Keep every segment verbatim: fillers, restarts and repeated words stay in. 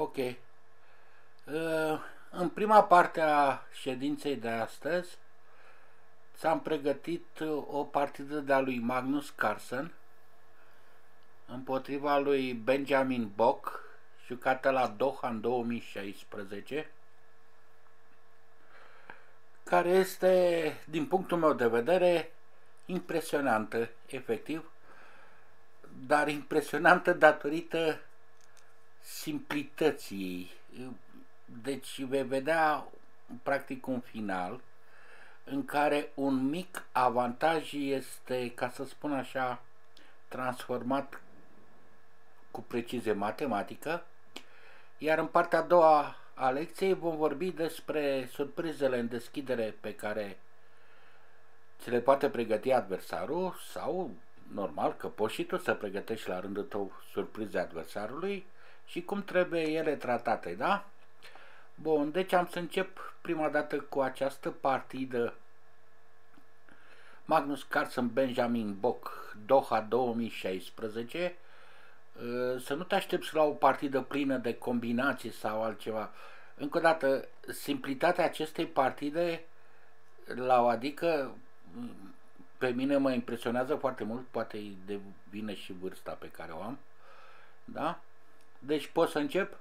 Ok. Uh, în prima parte a ședinței de astăzi ți-am pregătit o partidă de-a lui Magnus Carlsen împotriva lui Benjamin Bock, jucată la Doha în două mii șaisprezece, care este, din punctul meu de vedere, impresionantă, efectiv, dar impresionantă datorită simplității. Deci vei vedea practic un final în care un mic avantaj este, ca să spun așa, transformat cu precizie matematică, iar în partea a doua a lecției vom vorbi despre surprizele în deschidere pe care ți le poate pregăti adversarul sau, normal, că poți și tu să pregătești la rândul tău surprize adversarului și cum trebuie ele tratate, da? Bun, deci am să încep prima dată cu această partidă Magnus Carlsen Benjamin Bock Doha două mii șaisprezece. Să nu te aștepți la o partidă plină de combinații sau altceva. Încă o dată, simplitatea acestei partide, la o adică, pe mine mă impresionează foarte mult, poate devine și vârsta pe care o am, da? Deci pot să încep?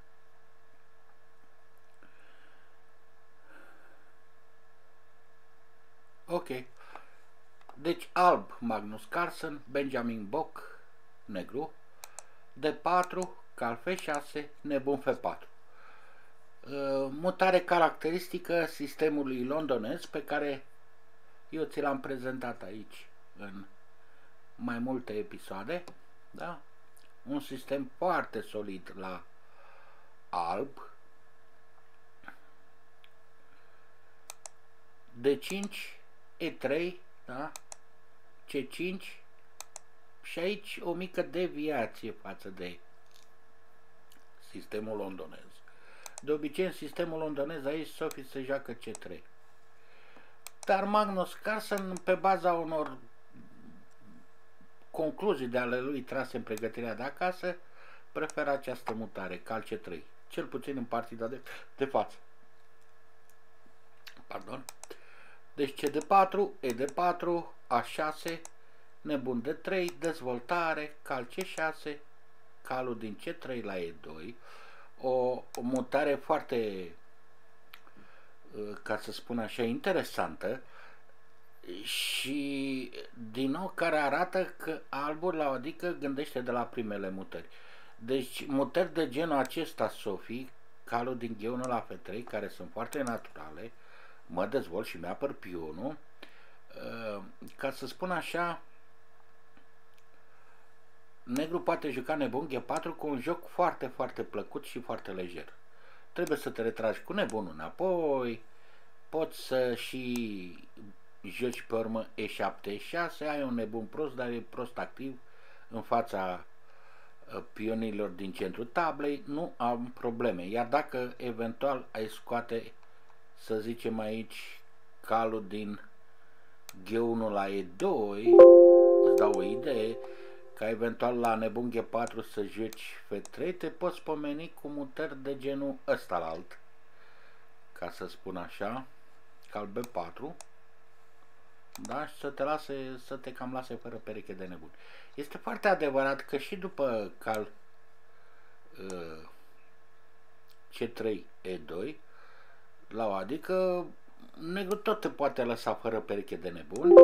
Ok. Deci alb Magnus Carlsen, Benjamin Bock, negru, D patru, cal F șase, nebun F patru. Mutare caracteristică sistemului londonez pe care eu ți l-am prezentat aici în mai multe episoade, da? Un sistem foarte solid la alb. D cinci, E trei, da? C cinci și aici o mică deviație față de sistemul londonez. De obicei în sistemul londonez aici Sofie se joacă C trei. Dar Magnus Carlsen, pe baza unor concluzii de ale lui trase în pregătirea de acasă, preferă această mutare, cal C trei, cel puțin în partida de, de față. Pardon. Deci C D patru, E D patru, A șase, nebun D trei, dezvoltare, cal C șase, calul din C trei la E doi, o, o mutare foarte, ca să spun așa, interesantă și din nou care arată că albul la adică gândește de la primele mutări. Deci mutări de genul acesta, Sofie, calul din G unu la F trei, care sunt foarte naturale, mă dezvolt și mi-apăr pionul, ca să spun așa, negru poate juca nebun G patru cu un joc foarte, foarte plăcut și foarte lejer. Trebuie să te retragi cu nebunul înapoi, poți să și joci pe urmă E șapte, E șase, ai un nebun prost, dar e prost activ în fața pionilor din centrul tablei, nu am probleme. Iar dacă eventual ai scoate, să zicem aici, calul din G unu la E doi, îți dau o idee, ca eventual la nebun G patru să joci F trei, te poți pomeni cu mutări de genul ăsta la alt, ca să spun așa, cal B patru, da? Și să te lase, să te cam lase fără pereche de nebun. Este foarte adevărat că și după cal uh, C trei E doi, la o adică negru tot te poate lăsa fără pereche de nebun,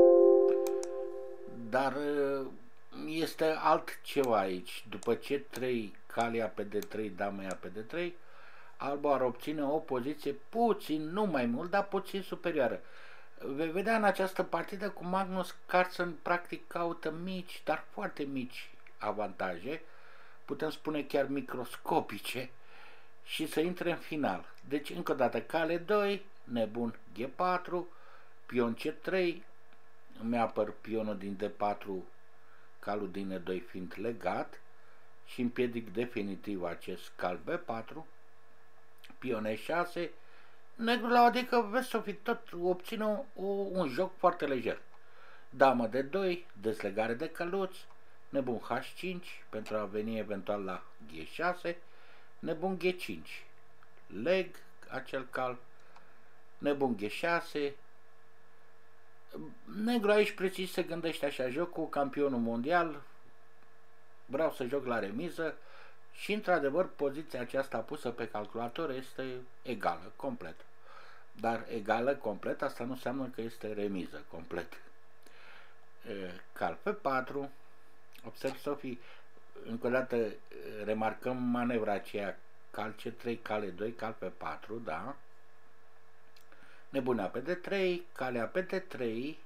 dar uh, este altceva aici. După C trei, calia pe D trei, dama ia pe D trei, albul ar obține o poziție puțin, nu mai mult, dar puțin superioară. Vei vedea în această partidă cum Magnus Carlsen practic caută mici, dar foarte mici avantaje, putem spune chiar microscopice, și să intre în final. Deci, încă o dată, cale doi, nebun G patru, pion C trei, îmi apăr pionul din D patru, calul din E doi fiind legat și împiedic definitiv acest cal B patru, pion E șase, negru la adică vezi să fi tot obține o, un joc foarte lejer. Damă D doi, deslegare de căluț, nebun H cinci pentru a veni eventual la G șase, nebun G cinci, leg acel cal, nebun G șase. Negru aici precis se gândește așa, joc cu campionul mondial, vreau să joc la remiză și într-adevăr poziția aceasta pusă pe calculator este egală, complet. Dar egală complet, asta nu înseamnă că este remiză complet. Cal pe patru, observ Sofie, încă o dată remarcăm manevra aceea, cal C trei, cal E doi, cal pe patru, da? Nebunea pe D trei, calea pe D trei,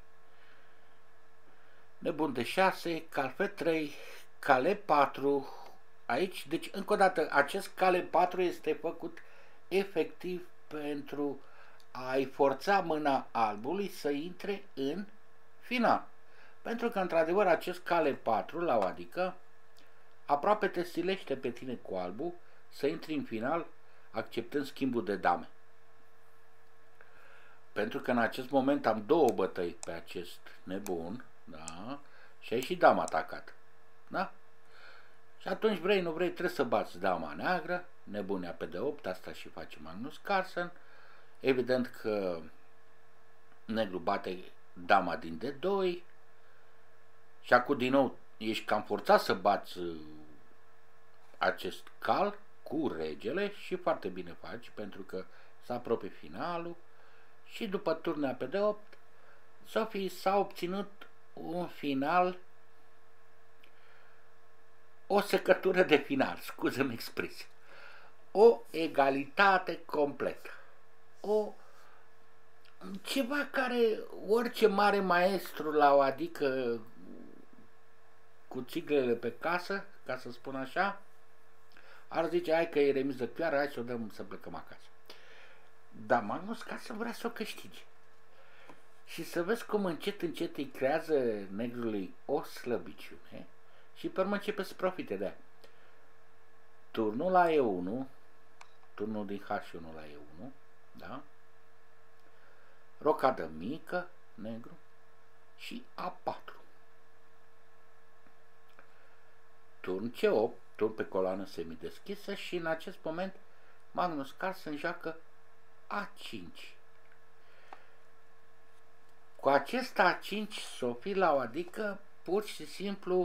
nebun D șase, cal F trei, cal E patru, aici, deci încă o dată, acest cal E patru este făcut efectiv pentru a-i forța mâna albului să intre în final. Pentru că, într-adevăr, acest cal E patru, la o adică, aproape te stilește pe tine cu albul să intri în final, acceptând schimbul de dame. Pentru că în acest moment am două bătăi pe acest nebun, da? Și ai și dama atacat, da? Și atunci vrei, nu vrei, trebuie să bați dama neagră, nebunea pe D opt, asta și face Magnus Carlsen. Evident că negru bate dama din D doi și acum din nou ești cam forțat să bați acest cal cu regele și foarte bine faci pentru că se apropie finalul. Și după turnea pe D opt, Sofie s-a obținut un final, o secătură de final, scuză-mi expresia, o egalitate completă, o ceva care orice mare maestru la o adică cu țiglele pe casă, ca să spun așa, ar zice, hai că e remiză chiar, hai să o dăm să plecăm acasă. Dar Magnus Carlsen vrea să o câștige. Și să vezi cum încet, încet îi creează negrului o slăbiciune și pe urmă începe să profite de aia. Turnul la E unu, turnul din H unu la E unu, da? Rocadă mică, negru, și A patru. Turn C opt, turn pe coloană semideschisă și în acest moment Magnus Carlsen joacă A cinci. Cu acest A cinci, Sofie, la o adică pur și simplu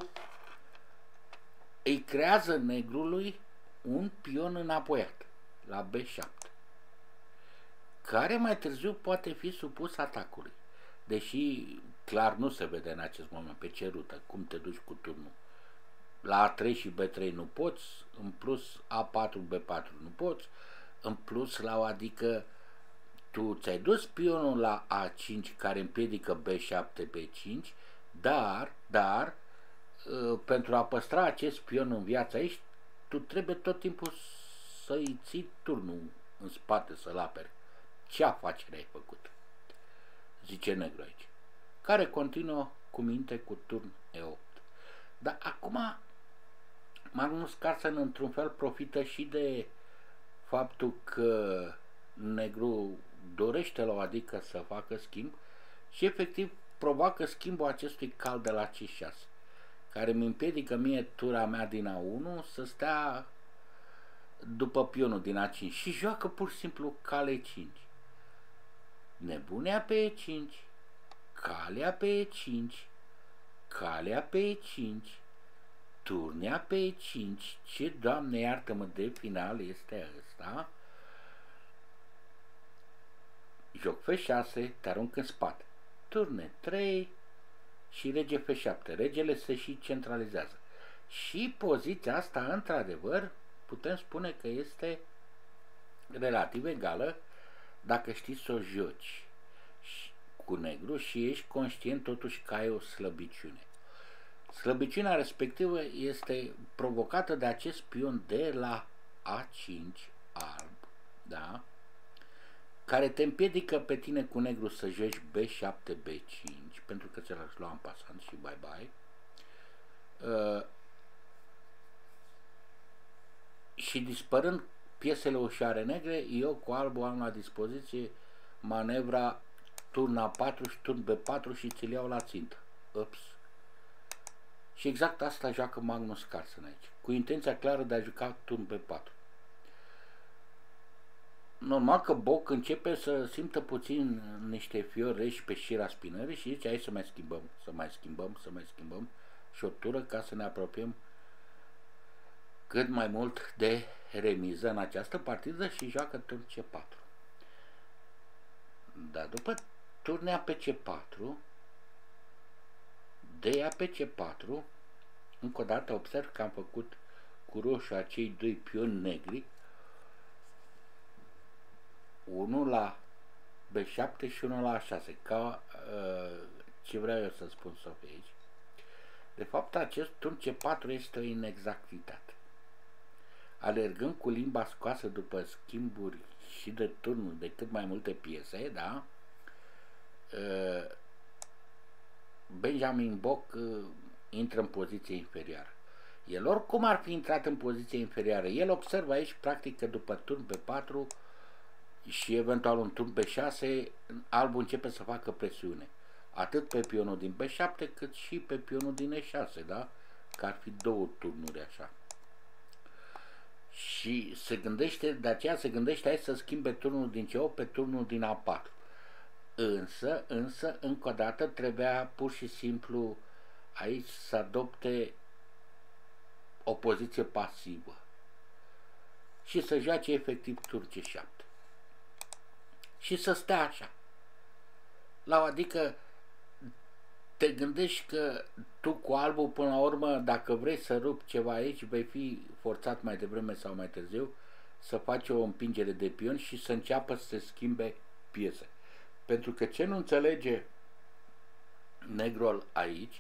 îi creează negrului un pion înapoiat la B șapte, care mai târziu poate fi supus atacului, deși clar nu se vede în acest moment pe ce rută, cum te duci cu turnul. La A trei și B trei nu poți, în plus A patru, B patru nu poți, în plus la o adică tu ți-ai dus pionul la A cinci care împiedică B șapte, B cinci, dar, dar, pentru a păstra acest pion în viață aici, tu trebuie tot timpul să-i ții turnul în spate, să-l aperi. Ce afacere ai făcut? Zice negru aici, care continuă cu minte cu turn E opt. Dar acum Magnus Carlsen într-un fel profită și de faptul că negru dorește la o adică să facă schimb și efectiv provoacă schimbul acestui cal de la C șase, care îmi împiedică mie tura mea din A unu să stea după pionul din A cinci și joacă pur și simplu cal E cinci. Nebunea pe E cinci, calea pe E cinci, calea pe E cinci, turnea pe E cinci, ce, Doamne iartă-mă, de final este ăsta? Joc F șase, te arunc în spate. Turne trei și rege F șapte. Regele se și centralizează. Și poziția asta, într-adevăr, putem spune că este relativ egală dacă știi să o joci cu negru și ești conștient totuși că ai o slăbiciune. Slăbiciunea respectivă este provocată de acest pion de la A cinci alb, da? Care te împiedică pe tine cu negru să joci B șapte, B cinci, pentru că ți-l aș lua în pasant și bye-bye. Uh, și dispărând piesele ușoare negre, eu cu albul am la dispoziție manevra turn A patru și turn B patru și ți-l iau la țintă. Ups. Și exact asta joacă Magnus Carlsen aici, cu intenția clară de a juca turn B patru. normal că Boc începe să simtă puțin niște fiori reși pe șira spinării și zice hai să mai schimbăm, să mai schimbăm, să mai schimbăm și o tură ca să ne apropiem cât mai mult de remiză în această partidă și joacă turn C patru. Dar după turnea pe C patru, de ea pe C patru, încă o dată observ că am făcut cu roșu acei doi pioni negri, unul la B șapte și unul la A șase, ca uh, ce vreau eu să spun, Sofie, aici. De fapt, acest turn C patru este o inexactitate. Alergând cu limba scoasă după schimburi și de turnuri de cât mai multe piese, da? Uh, Benjamin Boc uh, intră în poziție inferioară. El oricum ar fi intrat în poziție inferioară. El observă aici, practic, că după turn B patru și eventual un turn B șase, albul începe să facă presiune. Atât pe pionul din B șapte, cât și pe pionul din E șase, da? Că ar fi două turnuri așa. Și se gândește, de aceea se gândește aici să schimbe turnul din C opt pe turnul din A patru. Însă, însă, încă o dată, trebuia pur și simplu aici să adopte o poziție pasivă și să joace efectiv turn C șapte și să stea așa. La, adică te gândești că tu cu albul până la urmă, dacă vrei să rupi ceva aici, vei fi forțat mai devreme sau mai târziu să faci o împingere de pion și să înceapă să se schimbe piese. Pentru că ce nu înțelege negrul aici,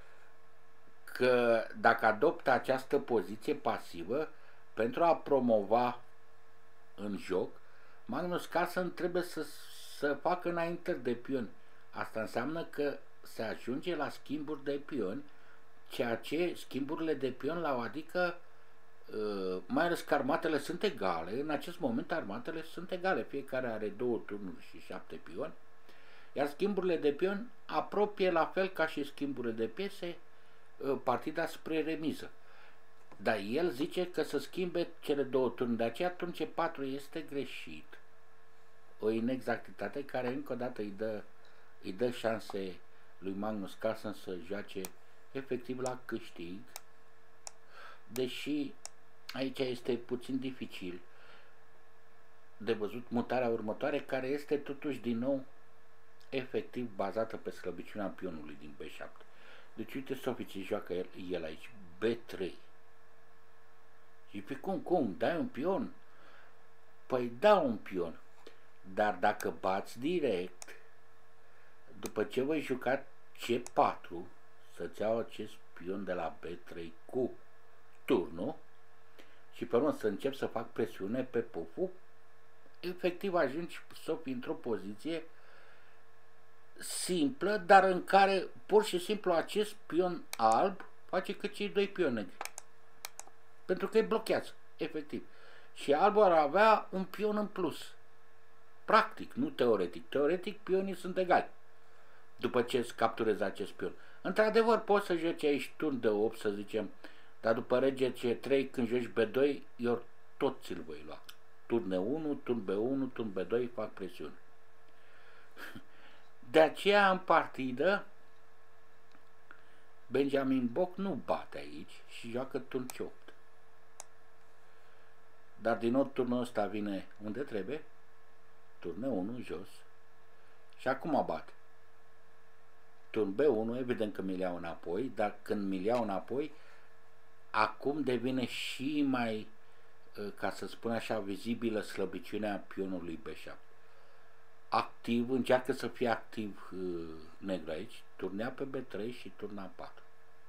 că dacă adoptă această poziție pasivă pentru a promova în joc, Magnus Carlsen trebuie să, să facă înaintări de pioni. Asta înseamnă că se ajunge la schimburi de pioni, ceea ce schimburile de pion la adică, mai ales că armatele sunt egale, în acest moment armatele sunt egale, fiecare are două turnuri și șapte pioni, iar schimburile de pion apropie la fel ca și schimburile de piese partida spre remiză. Dar el zice că să schimbe cele două turnuri, de aceea turn C patru este greșit. O inexactitate care încă o dată îi dă, îi dă șanse lui Magnus Carlsen să joace efectiv la câștig, deși aici este puțin dificil de văzut mutarea următoare, care este totuși din nou efectiv bazată pe slăbiciunea pionului din B șapte. Deci uite, Sofie, ce joacă el, el aici, B trei. Și pe cum, cum, dai un pion? Păi da un pion, dar dacă bați direct, după ce voi juca C patru, să-ți iau acest pion de la B trei cu turnul și pe urmă să încep să fac presiune pe puful, efectiv ajungi, Sofie, într-o poziție simplă, dar în care pur și simplu acest pion alb face că cei doi pioni negri. Pentru că îi blochează, efectiv. Și albul ar avea un pion în plus. Practic, nu teoretic. Teoretic, pionii sunt egali. După ce îți capturezi acest pion. Într-adevăr, poți să joci aici turn de opt, să zicem, dar după rege C trei, când joci B doi, eu tot ți-l voi lua. Turn E unu, turn B unu, turn B doi, fac presiune. De aceea, în partidă, Benjamin Boc nu bate aici și joacă turn C opt. Dar din nou turnul ăsta vine unde trebuie, turn E unu jos și acum bate. Turn B unu, evident că mi-l iau înapoi, dar când mi-l iau înapoi, acum devine și mai, ca să spun așa, vizibilă slăbiciunea pionului B șapte. Activ, încearcă să fie activ uh, negru aici, turnea pe B trei și turna A patru.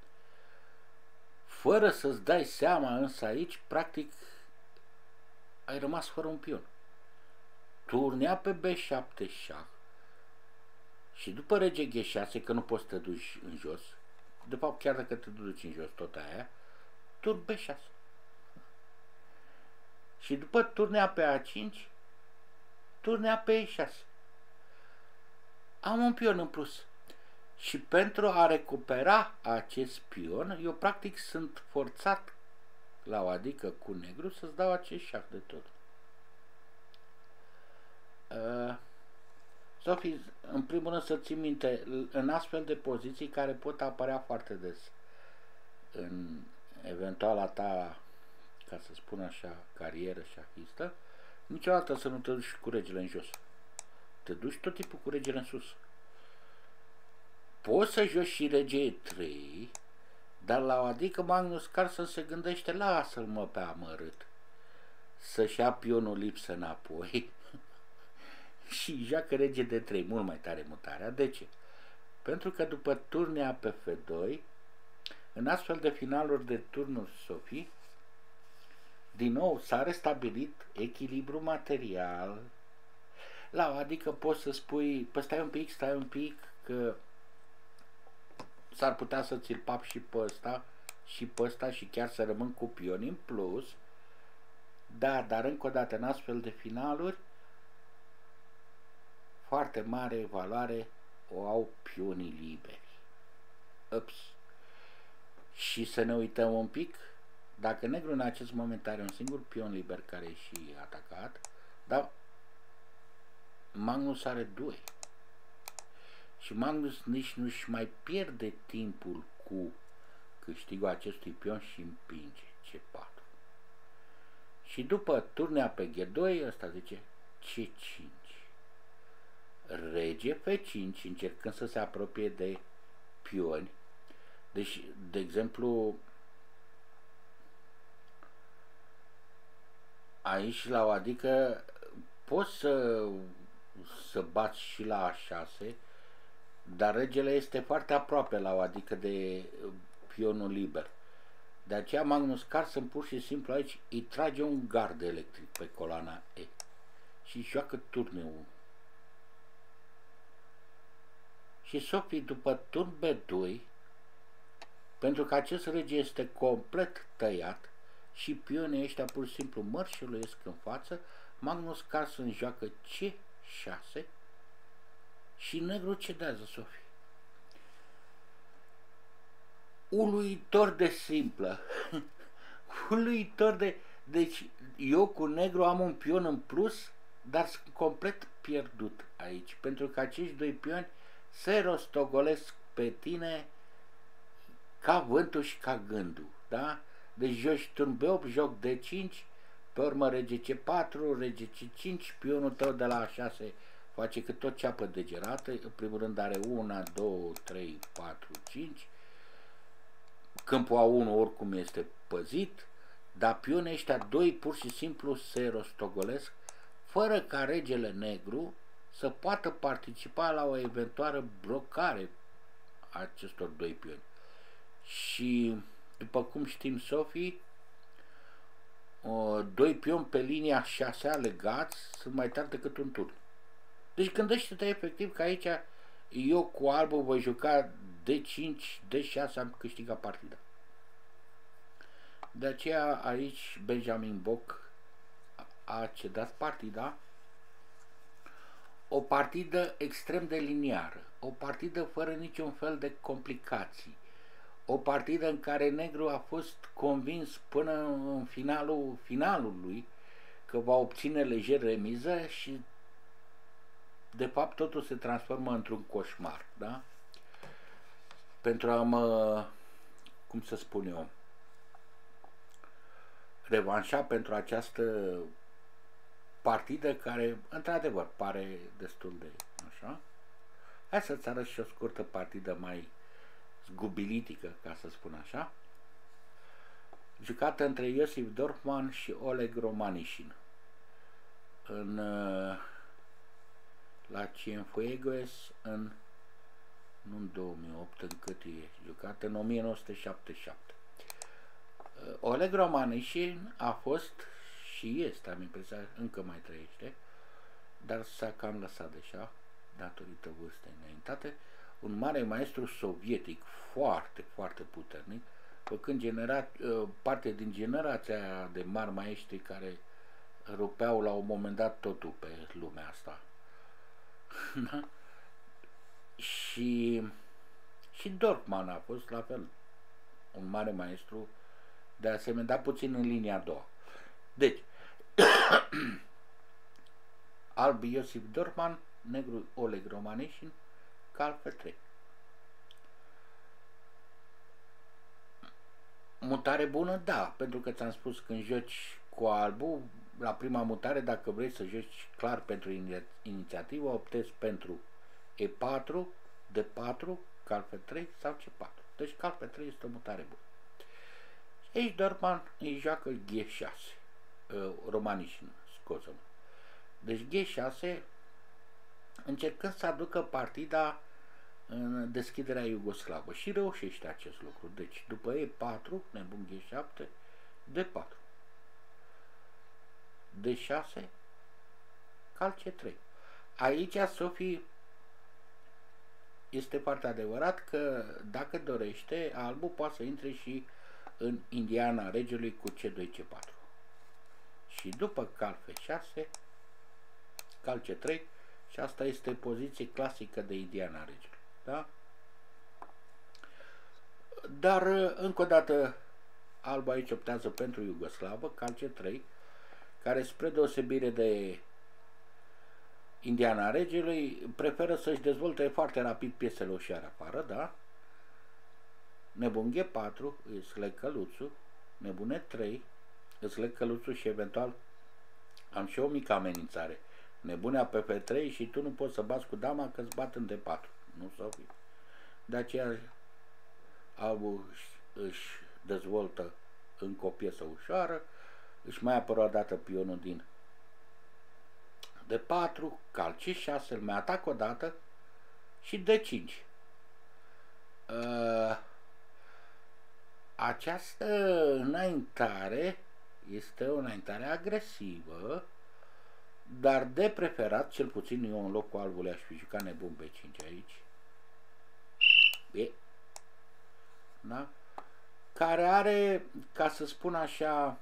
Fără să-ți dai seama însă aici, practic, ai rămas fără un pion. Turnea pe B șapte șah și după rege G șase, că nu poți să te duci în jos, de fapt chiar dacă te duci în jos tot aia, turn B șase. Și după turnea pe A cinci, turnea pe E șase. Am un pion în plus. Și pentru a recupera acest pion, eu practic sunt forțat la o adică cu negru să-ți dau acest șah de tot. Uh, Sofie, în primul rând să ții minte, în astfel de poziții care pot apărea foarte des în eventuala ta, ca să spun așa, carieră șahistă, niciodată să nu te duci cu regele în jos. Te duci tot timpul cu regele în sus. Poți să joci și rege e trei, dar la o adică Magnus Carlsen se gândește, lasă-l mă pe amărât, să-și ia pionul lipsă înapoi și joacă rege de trei, mult mai tare mutarea. De ce? Pentru că după turnea pe F doi, în astfel de finaluri de turnuri, Sofie, din nou s-a restabilit echilibru material. La o adică poți să spui, păi stai un pic, stai un pic, că s-ar putea să ți-l pap și pe ăsta și pe ăsta și chiar să rămân cu pioni în plus. Da, dar încă o dată în astfel de finaluri foarte mare valoare o au pionii liberi. Ups. Și să ne uităm un pic, dacă negru în acest moment are un singur pion liber care e și atacat, dar Magnus are doi. Și Magnus nici nu-și mai pierde timpul cu câștigul acestui pion și împinge C patru. Și după turnea pe G doi, ăsta zice C cinci. Rege F cinci, încercând să se apropie de pioni. Deci, de exemplu, aici la o adică poți să, să bați și la A șase, dar regele este foarte aproape la o adică de pionul liber. De aceea Magnus Carlsen pur și simplu aici îi trage un gard electric pe coloana E și joacă turne unu. Și Sofie, după turn B doi, pentru că acest rege este complet tăiat și pionii ăștia pur și simplu mărșăluiesc în față, Magnus Carlsen joacă C șase și negru cedează, Sofie. Uluitor de simplă. Uluitor de... Deci eu cu negru am un pion în plus, dar sunt complet pierdut aici, pentru că acești doi pioni se rostogolesc pe tine ca vântul și ca gândul, da? Deci joci turn B opt, joc D cinci, pe urmă rege C patru, rege C cinci, pionul tău de la A șase face că tot ceapă degerată, în primul rând are unu, doi, trei, patru, cinci, câmpul A unu oricum este păzit, dar pionii ăștia doi pur și simplu se rostogolesc fără ca regele negru să poată participa la o eventuală blocare a acestor doi pioni. Și după cum știm, Sofie, doi pioni pe linia șasea legați sunt mai tari decât un turn. Deci gândește-te efectiv că aici eu cu albul voi juca D cinci, D șase, am câștigat partida. De aceea aici Benjamin Boc a cedat partida. O partidă extrem de liniară, o partidă fără niciun fel de complicații, o partidă în care negru a fost convins până în finalul finalului că va obține lejer remiză și de fapt totul se transformă într-un coșmar, da? Pentru a mă, cum să spun eu, revanșa pentru această partidă care, într-adevăr, pare destul de așa. Hai să-ți arăt și o scurtă partidă mai zgubilitică, ca să spun așa, jucată între Iosif Dorfman și Oleg Romanishin în, la Cienfuegos în, nu în două mii opt, în cât e jucată, în o mie nouă sute șaptezeci și șapte. Oleg Romanishin a fost și este, am impresia, încă mai trăiește, dar s-a cam lăsat deja, datorită vârstei înaintate, un mare maestru sovietic, foarte, foarte puternic, făcând genera, parte din generația de mari maestri care rupeau la un moment dat totul pe lumea asta. și, și Dorfman a fost la fel, un mare maestru, de asemenea, dar puțin în linia a doua. Deci, alb Iosif Dorman, negru Oleg Romanishin, cal F trei. Mutare bună? Da, pentru că ți-am spus când joci cu albul, la prima mutare, dacă vrei să joci clar pentru inițiativă, optezi pentru E patru, D patru, cal F trei sau C patru. Deci cal F trei este o mutare bună. Aici Dorman îi joacă G șase, uh, Romanishin, scuză-mă. Deci G șase, încercând să aducă partida în deschiderea iugoslavă și reușește acest lucru. Deci după E patru, nebun G șapte, D patru, D șase, cal C trei. Aici, Sofie, este foarte adevărat că dacă dorește, albul poate să intre și în Indiana regelui cu C doi C patru. Și după cal F șase, cal C trei, și asta este poziție clasică de Indiana regelui. Da? Dar, încă o dată, alba aici optează pentru iugoslavă, cal C trei, care, spre deosebire de Indiana regelui, preferă să-și dezvolte foarte rapid piesele ușoare afară, da? Nebun G patru, îți leg căluțul, nebun E trei, îți leg căluțul și eventual am și o mică amenințare. Nebunea pe F trei și tu nu poți să bați cu dama că îți bat în D patru. Nu s-o fi. De aceea albul își dezvoltă încă o piesă ușoară, își mai apără o dată pionul din D patru, cal C șase, îl mai atac o dată și D cinci. Uh, această înaintare este o înaintare agresivă, dar de preferat, cel puțin eu în locul albului aș fi jucat nebun B cinci aici. E. Da? Care are, ca să spun așa,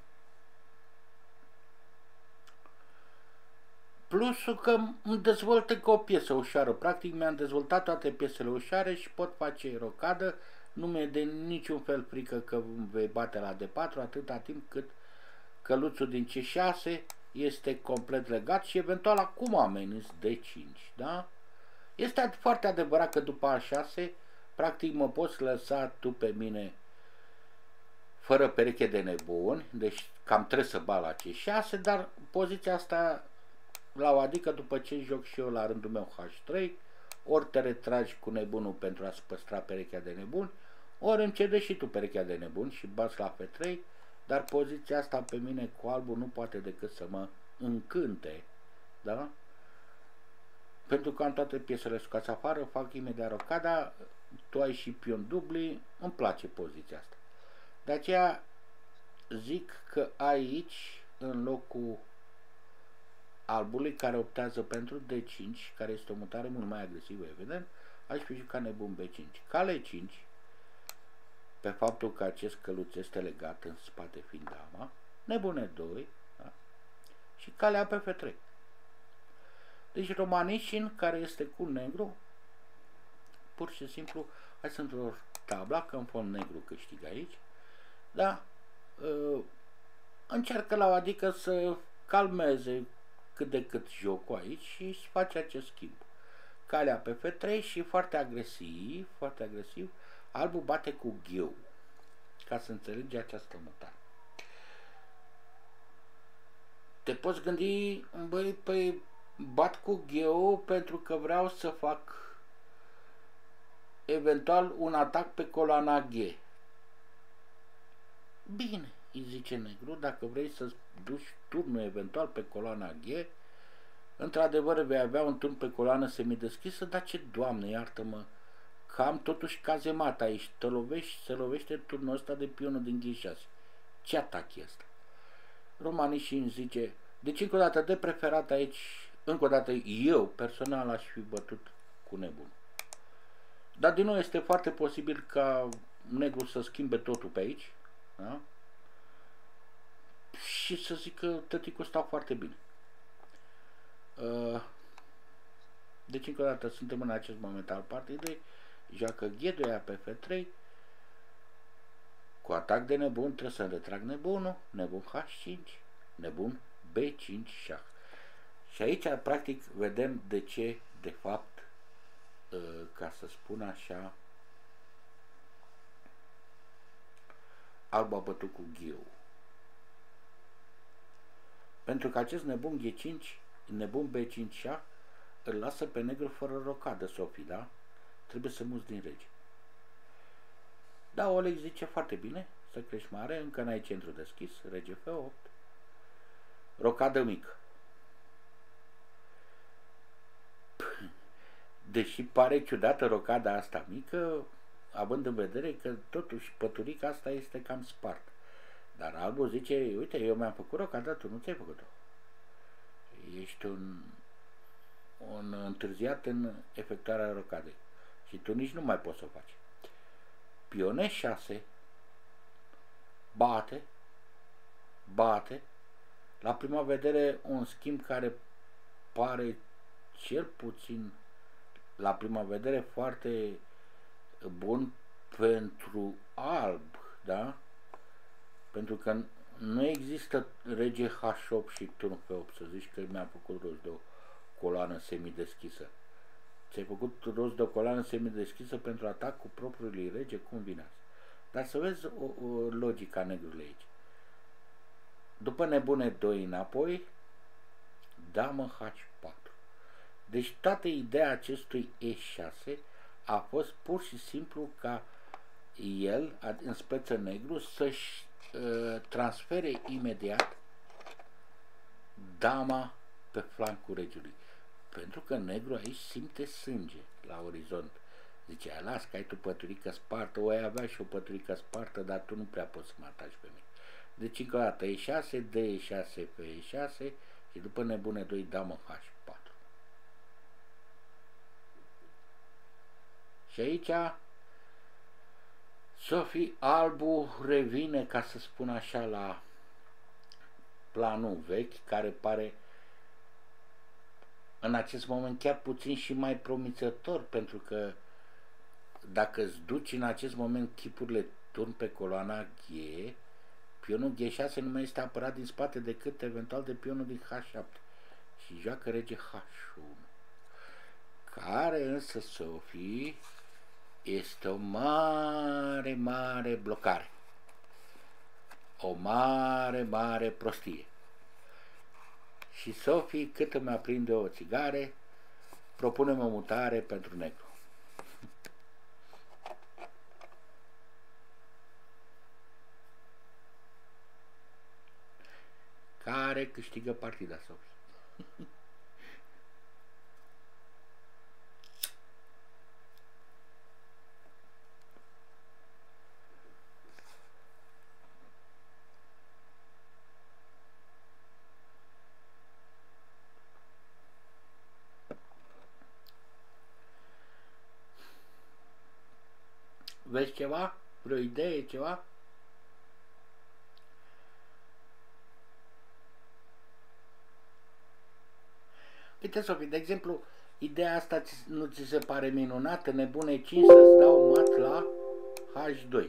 plusul că îmi dezvoltă ca o piesă ușoară. Practic mi-am dezvoltat toate piesele ușoare și pot face rocadă. Nu mi-e de niciun fel frică că vei bate la D patru atâta timp cât căluțul din C șase este complet legat și eventual acum ameninț D cinci. Da? Este foarte adevărat că după A șase practic mă poți lăsa tu pe mine fără pereche de nebuni, deci cam trebuie să bat la C șase, dar poziția asta la o adică după ce joc și eu la rândul meu H trei, ori te retragi cu nebunul pentru a-ți păstra perechea de nebuni, ori îmi cede și tu perechea de nebuni și bați la F trei, dar poziția asta pe mine cu albul nu poate decât să mă încânte, da? Pentru că am toate piesele scoase afară, fac imediat rocada, tu ai și pion dubli, îmi place poziția asta. De aceea zic că aici, în locul albului care optează pentru D cinci, care este o mutare mult mai agresivă, evident, aș fi jucat nebun B cinci. Cal E cinci, pe faptul că acest căluț este legat în spate fiind dama, nebun E doi, da? Și calea pe F trei. Deci Romanishin, care este cu negru, pur și simplu, hai să într-o tabla, că în fond negru câștigă aici, da? Uh, încearcă la o adică să calmeze cât de cât jocul aici și își face acest schimb. Calea pe F trei și foarte agresiv, foarte agresiv, albul bate cu gheu, ca să înțelegi această mutare. Te poți gândi, băi, păi bat cu gheu pentru că vreau să fac eventual un atac pe coloana G. Bine, îi zice negru, dacă vrei să duci turnul eventual pe coloana G, într-adevăr vei avea un turn pe coloană semideschisă, dar ce, Doamne, iartă-mă, că am totuși cazemat aici, te lovești, se lovește turnul ăsta de pionul din G șase. Ce atac e ăsta? Romanishin zice, deci încă o dată de preferat aici, încă o dată eu personal aș fi bătut cu nebun. Dar din nou este foarte posibil ca negru să schimbe totul pe aici, da? Și să zic că tăticul stau foarte bine. Deci încă o dată suntem în acest moment al partidei, joacă G doi pe F trei, cu atac de nebun trebuie să retrag nebunul, nebun H cinci, nebun B cinci șah. Și aici, practic, vedem de ce, de fapt, ca să spun așa, alb a bătut cu ghiul. Pentru că acest nebun G cinci, nebun B cinci A, îl lasă pe negru fără rocadă, Sofie, da? Trebuie să muți din rege. Da, Oleg zice foarte bine, să crești mare, încă n-ai centru deschis, rege F opt, rocadă mică. Deși pare ciudată rocada asta mică, având în vedere că totuși păturica asta este cam spart. Dar albul zice, uite, eu mi-am făcut rocada, tu nu ți-ai făcut-o. Ești un, un întârziat în efectuarea rocadei și tu nici nu mai poți să o faci. Pion E șase, bate, bate, la prima vedere un schimb care pare cel puțin, la prima vedere, foarte bun pentru alb, da? Pentru că nu există rege H opt și turn F opt, să zici că mi-am făcut rost de o coloană semideschisă. Ți-ai făcut rost de o coloană semideschisă pentru atac cu propriul rege, cum vine asta? Dar să vezi o, o logica negrului aici. După nebune doi înapoi, damă H patru. Deci toată ideea acestui E șase a fost pur și simplu ca el, în speță negru, să-și uh, transfere imediat dama pe flancul regiului. Pentru că negru aici simte sânge la orizont. Zice, las că ai tu păturică spartă, o ai avea și o păturică spartă, dar tu nu prea poți să mă ataci pe mine. Deci încă o dată E șase, D E șase pe E șase și după nebune doi damă H patru. Și aici Sofie, albul revine, ca să spun așa, la planul vechi, care pare în acest moment chiar puțin și mai promițător, pentru că dacă îți duci în acest moment chipurile turn pe coloana G, pionul G șase nu mai este apărat din spate decât eventual de pionul din H șapte și joacă rege H unu, care însă, Sofie, este o mare, mare blocare, o mare, mare prostie. Și Sofie, cât îmi aprinde o țigare, propune-mi o mutare pentru negru. Care câștigă partida, Sofie. Vezi ceva? Vreo idee, ceva? Uite, Sofie, de exemplu, ideea asta nu ți se pare minunată? Nebune cinci să-ți dau mat la H doi.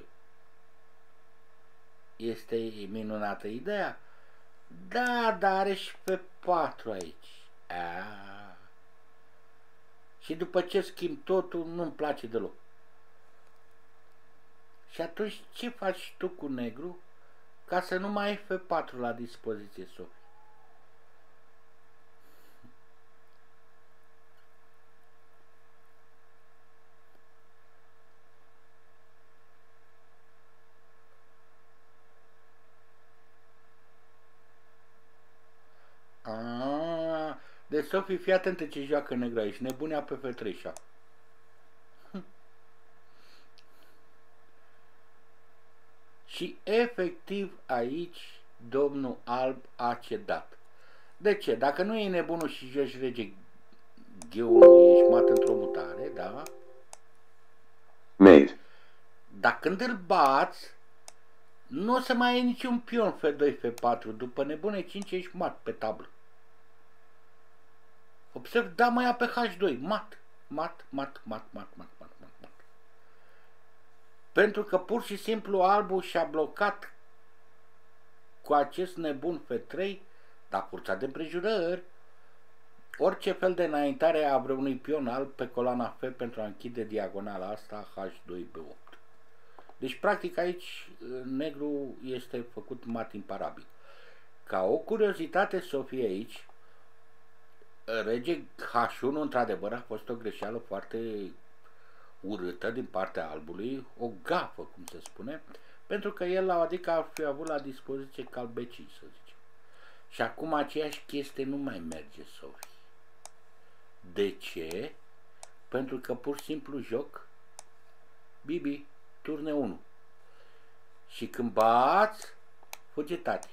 Este minunată ideea? Da, dar are și pe patru aici. Aaaa. Și după ce schimb totul, nu-mi place deloc. Și atunci ce faci tu cu negru ca să nu mai ai F patru la dispoziție, Sofie? Aaaa, deci Sofie, fii atentă ce joacă negru aici. Nebunea pe F trei șah. Și efectiv aici domnul alb a cedat. De ce? Dacă nu e nebunul și joci rege G unu, ești mat într-o mutare, da? Mate. Dar când îl bați, nu o să mai ai niciun pion F doi, F patru. După nebune cinci ești mat pe tablă. Observ, da, mai ia pe H doi, mat, mat, mat, mat, mat, mat, mat, mat, mat. Pentru că pur și simplu albul și-a blocat cu acest nebun F trei, dar curța de împrejurări, Orice fel de înaintare a vreunui pion alb pe coloana F pentru a închide diagonala asta H doi B opt. Deci, practic, aici negru este făcut mat imparabil. Ca o curiozitate să o fie aici, rege H unu, într-adevăr, a fost o greșeală foarte urâtă din partea albului, o gafă, cum se spune, pentru că el, adică, ar fi avut la dispoziție cal B cinci, să zicem. Și acum aceeași chestie nu mai merge, Sofie. De ce? Pentru că pur și simplu joc Bibi, turne unu. Și când bați, fuge tati.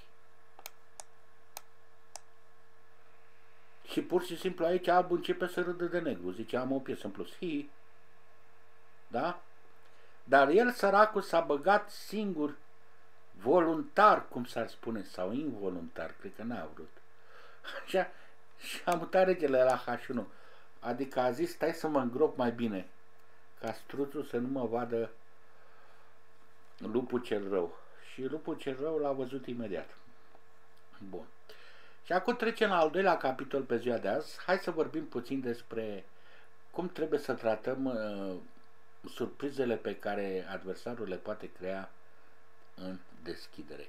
Și pur și simplu aici albul începe să râdă de negru. Zice, am o piesă în plus. Hi. Da? Dar el, săracul, s-a băgat singur, voluntar, cum s-ar spune, sau involuntar, cred că n-a vrut. Așa, și a mutat regele la H unu. Adică a zis, stai să mă îngrop mai bine, ca struțul să nu mă vadă lupul cel rău. Și lupul cel rău l-a văzut imediat. Bun. Și acum trecem la al doilea capitol pe ziua de azi. Hai să vorbim puțin despre cum trebuie să tratăm uh, surprizele pe care adversarul le poate crea în deschidere.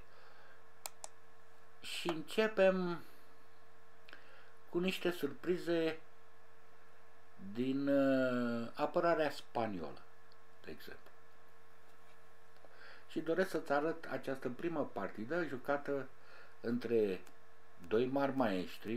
Și începem cu niște surprize din uh, apărarea spaniolă, de exemplu. Și doresc să-ți arăt această primă partidă jucată între doi mari maestri,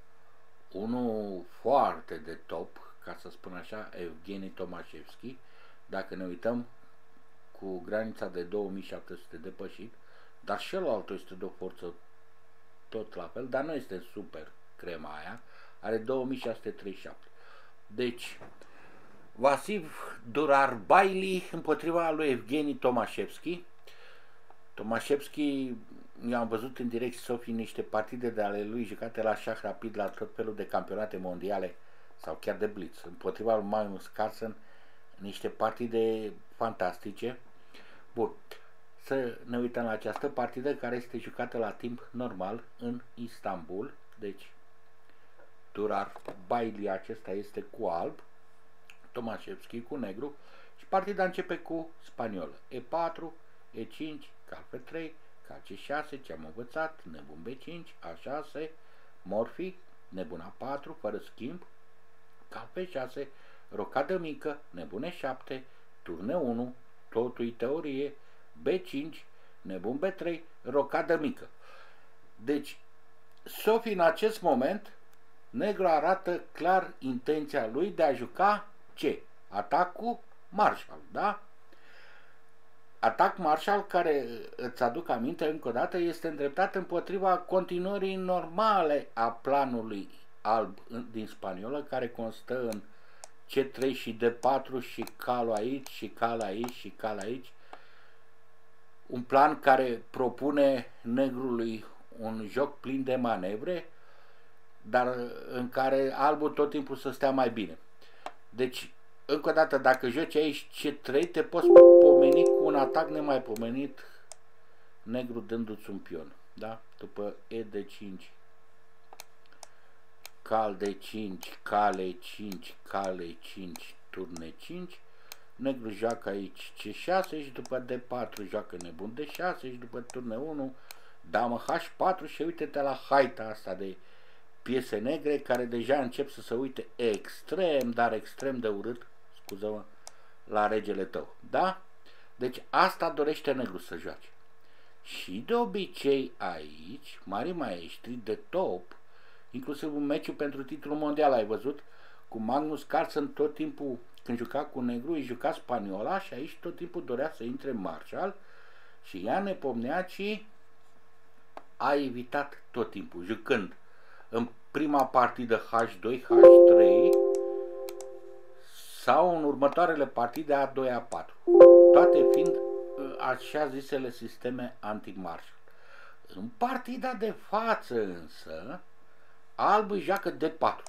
unul foarte de top, ca să spun așa, Evgeni Tomașevski, dacă ne uităm cu granița de două mii șapte sute depășit, dar și celălalt este de o forță tot la fel, dar nu este super crema aia, are două mii șase sute treizeci și șapte. Deci, Vasiv Durarbaili împotriva lui Evgeni Tomașevski. Tomașevski, eu am văzut în direct, Sofie, niște partide de ale lui jucate la șah rapid, la tot felul de campionate mondiale sau chiar de blitz, împotriva lui Magnus Carlsen, niște partide fantastice. Bun, să ne uităm la această partidă care este jucată la timp normal în Istanbul. Deci, Durarbaili acesta este cu alb, Tomașevski cu negru și partida începe cu spaniolă. E patru, E cinci, cal F trei, cal C șase, ce am învățat, nebun B cinci, A șase, morfi, nebun A patru, fără schimb, cal F șase, rocadă mică, nebun E șapte, turne unu, totul e teorie, B cinci, nebun B trei, rocadă mică. Deci, Sofie, în acest moment, negru arată clar intenția lui de a juca ce? Atacul Marshall, da? Atac Marshall, care, îți aduc aminte încă o dată, este îndreptat împotriva continuării normale a planului alb din spaniolă, care constă în C trei și D patru și calul aici și cal aici și cal aici. Un plan care propune negrului un joc plin de manevre, dar în care albul tot timpul să stea mai bine. Deci, încă o dată, dacă joci aici C trei, te poți pomeni cu un atac nemaipomenit, negru dându-ți un pion. Da? După E D cinci, cal D cinci, cal E cinci, cal E cinci, turn E cinci, negru joacă aici C șase și după D patru joacă nebun D șase și după turn unu, damă H patru și uite-te la haita asta de piese negre care deja încep să se uite extrem, dar extrem de urât, scuză-mă, la regele tău. Da? Deci asta dorește negru să joace. Și de obicei aici, mari maestri de top, inclusiv un meciul pentru titlul mondial, ai văzut, cu Magnus Carlsen tot timpul, când juca cu negru, îi juca spaniola și aici tot timpul dorea să intre Marshall și ea Nepomniaci a evitat tot timpul, jucând în prima partidă H doi, H trei sau în următoarele partide A doi, A patru, toate fiind așa zisele sisteme anti-Marshall. În partida de față însă, alb îi joacă D patru.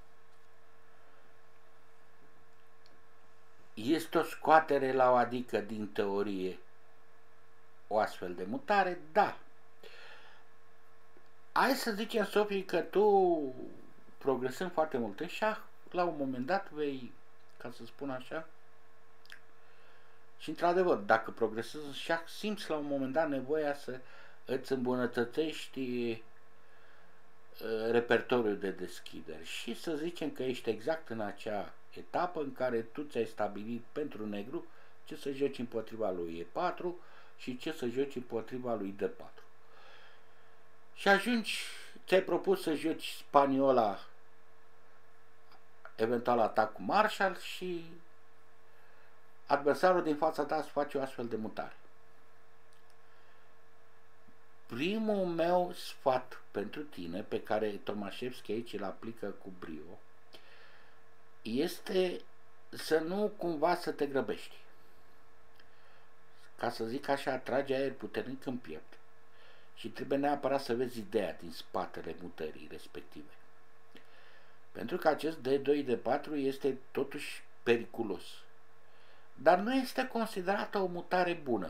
Este o scoatere la o adică din teorie o astfel de mutare? Da. Hai să zicem, Sofie, că tu progresând foarte mult în șah, la un moment dat vei, ca să spun așa, și într-adevăr, dacă progresezi în șah, simți la un moment dat nevoia să îți îmbunătățești repertoriul de deschidere și să zicem că ești exact în acea etapă în care tu ți-ai stabilit pentru negru ce să joci împotriva lui E patru și ce să joci împotriva lui D patru. Și ajungi, ți-ai propus să joci spaniola, eventual atac cu Marshall și adversarul din fața ta să face o astfel de mutare. Primul meu sfat pentru tine, pe care Tomaszewski aici îl aplică cu brio, este să nu cumva să te grăbești. Ca să zic așa, trage aer puternic în piept și trebuie neapărat să vezi ideea din spatele mutării respective. Pentru că acest D doi D patru este totuși periculos. Dar nu este considerată o mutare bună.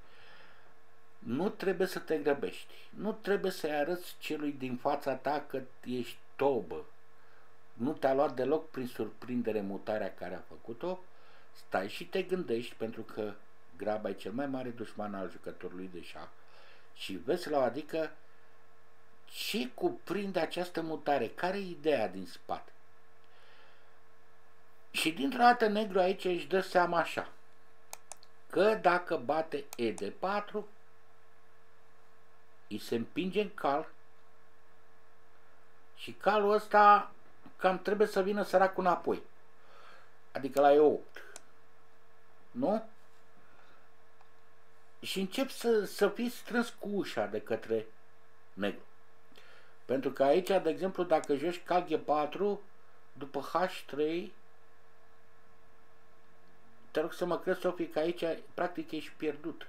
Nu trebuie să te grăbești. Nu trebuie să-i arăți celui din fața ta că ești tobă. Nu te-a luat deloc prin surprindere mutarea care a făcut-o. Stai și te gândești, pentru că graba e cel mai mare dușman al jucătorului de șah. Și vezi la o adică ce cuprinde această mutare, care e ideea din spate. Și dintr-o dată negru aici își dă seama așa, că dacă bate E D patru, îi se împinge în cal și calul ăsta cam trebuie să vină săracul înapoi, adică la E opt, nu? Și încep să, să fii strâns cu ușa de către negru. Pentru că aici, de exemplu, dacă joci cal G patru, după H trei, te rog să mă crezi, Sofie, că aici practic ești pierdut.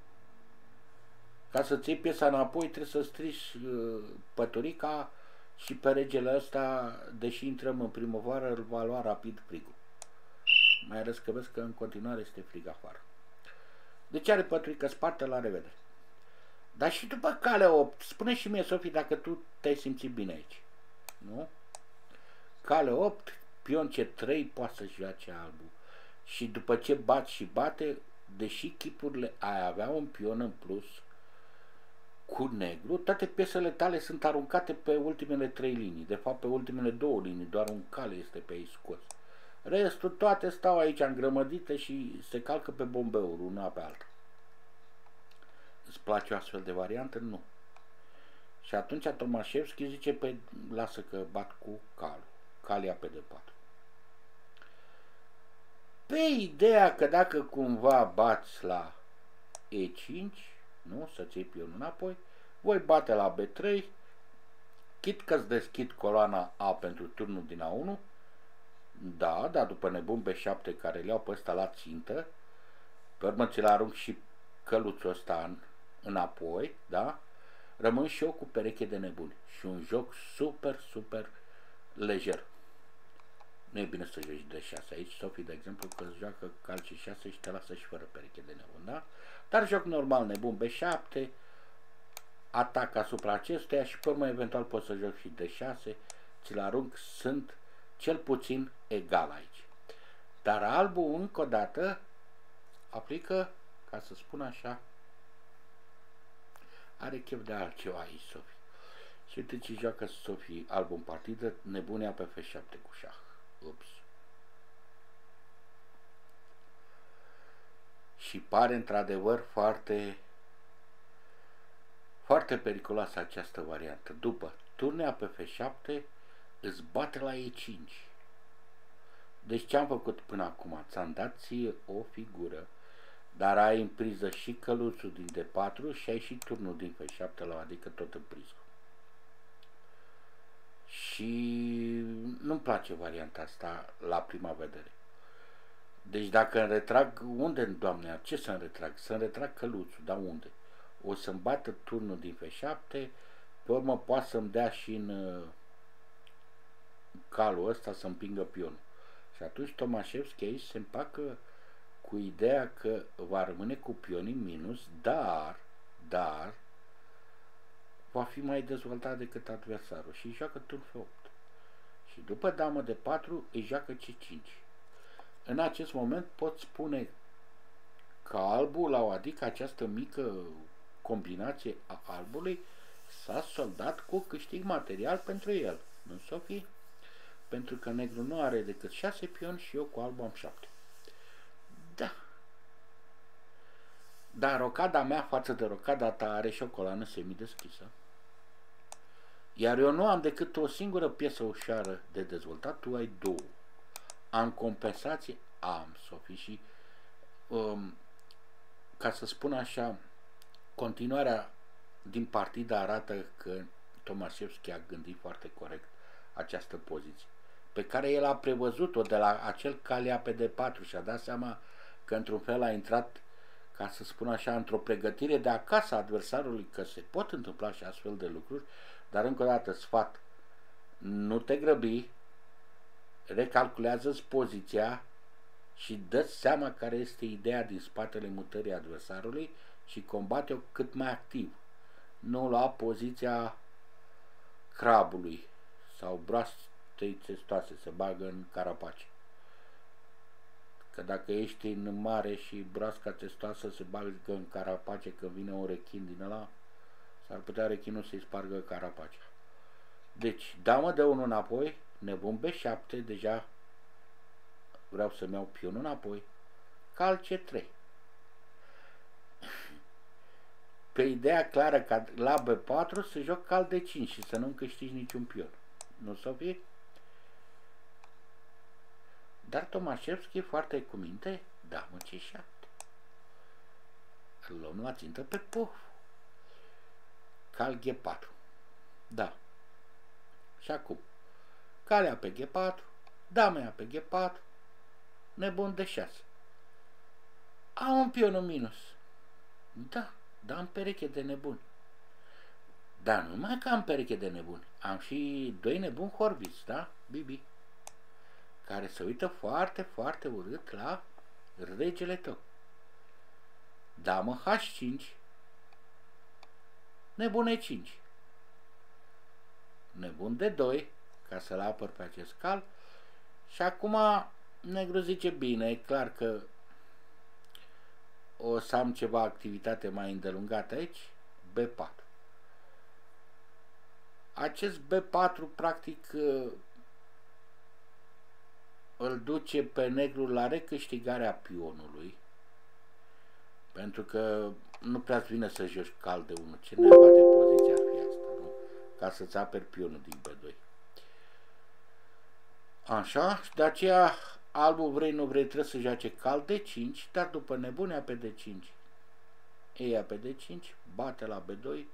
Ca să-ți iei piesa înapoi, trebuie să strici uh, păturica și pe regele ăsta, deși intrăm în primăvară, îl va lua rapid frigul. Mai ales că vezi că în continuare este frig afară. Deci are păturică spartă, la revedere. Dar și după cale opt, spune și mie, Sofie, dacă tu te-ai simțit bine aici. Nu? Cale opt, pion C trei, poate să joace albul. Și după ce bat și bate, deși chipurile ai avea un pion în plus cu negru, toate piesele tale sunt aruncate pe ultimele trei linii. De fapt, pe ultimele două linii, doar un cale este pe aici scos. Restul toate stau aici îngrămădite și se calcă pe bombeuri, una pe alta. Îți place o astfel de variantă? Nu. Și atunci Tomaszewski zice, pe lasă că bat cu calul. Calia pe D patru. Pe ideea că dacă cumva bați la E cinci, nu, să-ți iei pionul înapoi, voi bate la B trei, chit că-ți deschid coloana A pentru turnul din A unu, da, dar după nebun B șapte care le-au pe ăsta la țintă, pe urmă ți-l arunc și căluțul ăsta în, înapoi, da, rămân și eu cu pereche de nebuni și un joc super, super lejer. Nu e bine să joci D șase aici, Sofie, de exemplu, că îți joacă cal C șase și te lasă și fără pereche de nebun, da? Dar joc normal nebun B șapte, atac asupra acestuia și pe urmă eventual poți să joc și D șase, ți-l arunc, sunt cel puțin egal aici. Dar albul, încă o dată, aplică, ca să spun așa, are chef de altceva aici, Sofie. Și uite ce joacă Sofie albul în partidă, nebunia pe F șapte cu șah. Ups. Și pare într-adevăr foarte foarte periculoasă această variantă. După turnea pe F șapte îți bate la E cinci. Deci ce am făcut până acum? Ți-am dat ție o figură, dar ai în priză și căluțul din D patru și ai și turnul din F șapte la, adică tot în priză. Și nu-mi place varianta asta la prima vedere. Deci dacă îmi retrag, unde, Doamne, ce să-mi retrag? Să-mi retrag căluțul, dar unde? O să-mi bată turnul din F șapte, pe urmă poate să-mi dea și în calul ăsta să împingă pionul. Și atunci Tomaszewski aici se împacă cu ideea că va rămâne cu pionii minus, dar, dar, va fi mai dezvoltat decât adversarul și joacă turn F opt. Și după damă de patru îi joacă C cinci. În acest moment pot spune că albul, adică această mică combinație a albului, s-a soldat cu câștig material pentru el. Nu, Sofie? Pentru că negru nu are decât șase pioni și eu cu albul am șapte. Da. Dar rocada mea față de rocada ta are și o coloană semideschisă. Iar eu nu am decât o singură piesă ușoară de dezvoltat, tu ai două. Am compensație? Am, Sofie, și um, ca să spun așa, continuarea din partidă arată că Tomaszewski a gândit foarte corect această poziție, pe care el a prevăzut-o de la acel calea pe D patru și a dat seama că într-un fel a intrat, ca să spun așa, într-o pregătire de acasă a adversarului, că se pot întâmpla și astfel de lucruri, dar încă o dată, sfat, nu te grăbi, recalculează-ți poziția și dă-ți seama care este ideea din spatele mutării adversarului și combate-o cât mai activ. Nu lua poziția crabului sau broastei testoase, se bagă în carapace. Că dacă ești în mare și broasca testoasă se bagă în carapace când vine un rechin din ăla, s-ar putea rechinul să-i spargă carapacea. Deci, damă de unu înapoi, nebun B șapte, deja vreau să-mi iau pionul înapoi, cal C trei. Pe ideea clară că la B patru se joc cal D cinci și să nu câștigi niciun pion. Nu, Sofie? Dar Tomaszewski, foarte cu minte, damă C șapte. Îl luăm la țintă pe puf. Cal G patru. Da. Și acum, calea pe G patru, damea pe G patru, nebun D șase. Am un pion în minus. Da, dar am pereche de nebuni. Dar nu numai că am pereche de nebuni, am și doi nebuni horbiți, da, Bibi, care se uită foarte, foarte urât la regele tău. Damă H cinci, nebun E cinci. Nebun D doi, ca să-l apăr pe acest cal. Și acum negru zice, bine, e clar că o să am ceva activitate mai îndelungată aici, B patru. Acest B patru practic îl duce pe negru la recâștigarea pionului, pentru că nu prea-ți vine să joci cal de unu. Ce neava de poziție ar fi asta, nu? Ca să-ți aperi pionul din B doi. Așa, și de aceea albul, vrei nu vrei, trebuie să joace cal D cinci, dar după nebunea pe D cinci, eia pe D cinci, bate la B doi